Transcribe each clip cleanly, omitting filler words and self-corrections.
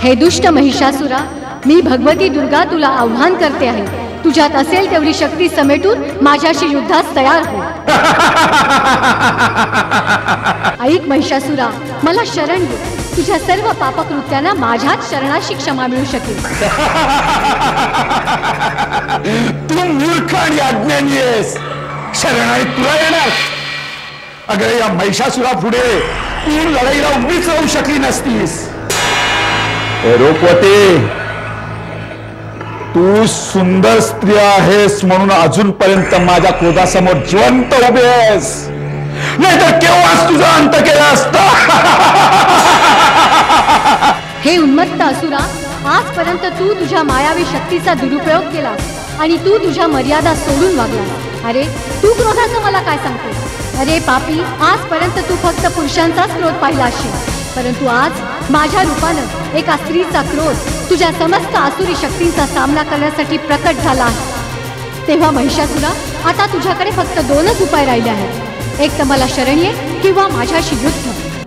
हे दुष्ट महिषासुरा, मी भगवती दुर्गा तुला आव्हान करते आहे. तुझ्यात असेल तेवढी शक्ती समेटून माझ्याशी युद्धास तयार हो. ऐक महिषासुरा, मला शरण दे. तुझ्या सर्व पापकृत्यांना माझ्याच शरणाशी क्षमा मिळू शकेल. तू मूर्ख आणि अज्ञानी आहेस. शरणाई तुला येणार. अगं या महिषासुरा पुढे तू लढाईला उभीच राहू शकली नसतीस. रोपवते, तू सुंदर स्त्री आहेस म्हणून अजूनपर्यंत माझ्या क्रोधासमोर जिवंत उभे आहेस. नाहीतर केव्हाच तुझा अंत केला असता. हे उन्मत्त असुरा, आजपर्यंत तू तुझ्या मायावी शक्तीचा दुरुपयोग केला आणि तू तुझ्या मर्यादा सोडून वागला. अरे तू क्रोधाचं मला काय सांगते? अरे पापी, आजपर्यंत तू फक्त पुरुषांचाच क्रोध पाहिला असेल, परंतु आज माझ्या रूपानं एका स्त्रीचा क्रोध तुझ्या समस्त आसुरी शक्तींचा सामना करण्यासाठी प्रकट झाला आहे. तेव्हा महिषासुरा, आता तुझ्याकडे फक्त दोनच उपाय राहिले आहेत. एक तर मला शरण ये किंवा माझ्याशी युद्ध.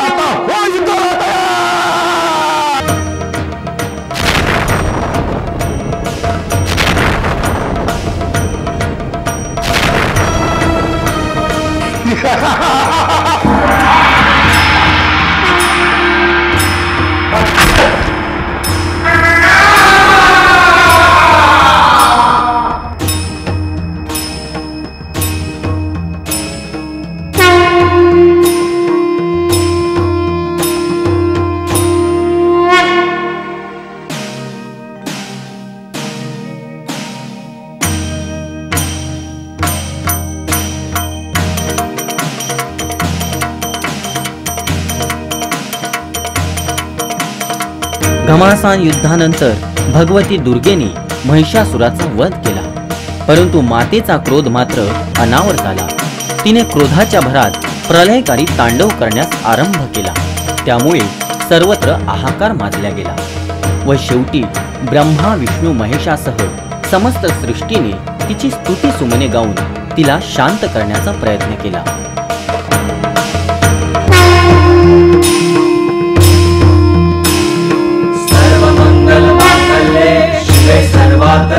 घमासान युद्धानंतर भगवती दुर्गेने महिषासुराचा वध केला, परंतु मातेचा क्रोध मात्र अनावर झाला. तिने क्रोधाच्या भरात प्रलयकारी तांडव करण्यास आरंभ केला. त्यामुळे सर्वत्र हाहाकार माजला गेला व शेवटी ब्रह्मा विष्णू महेशासह समस्त सृष्टीने तिची स्तुती सुमने गाऊन तिला शांत करण्याचा प्रयत्न केला.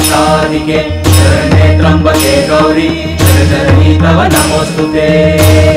सर्वार्थसाधिके शरण्ये त्र्यंबके गौरी शरणी तव नमोस्तुते.